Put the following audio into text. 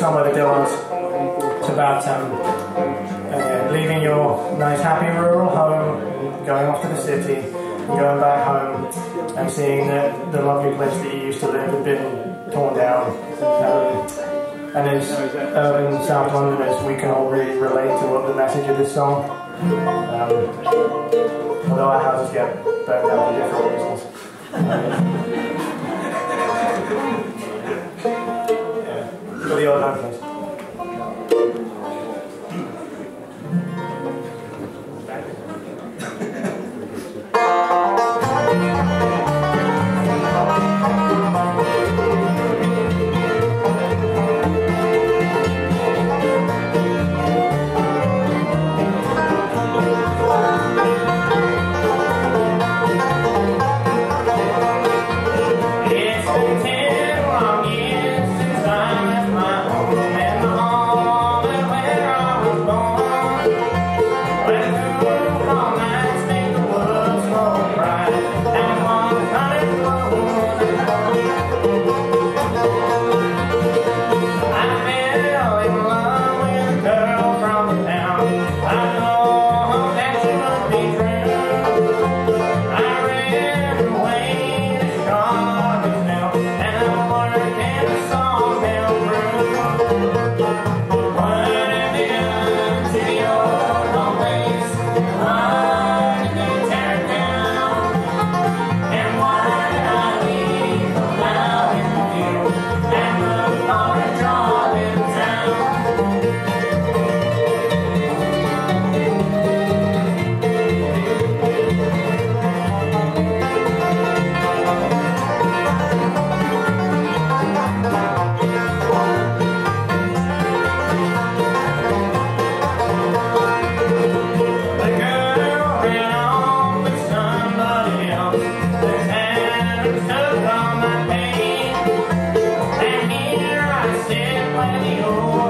song by the Dillons. It's about leaving your nice happy rural home, going off to the city, and going back home and seeing that the lovely place that you used to live had been torn down. And as urban South Londoners, we can all really relate to what the message of this song. Although our houses get burned down for different reasons. For the old man, please. When you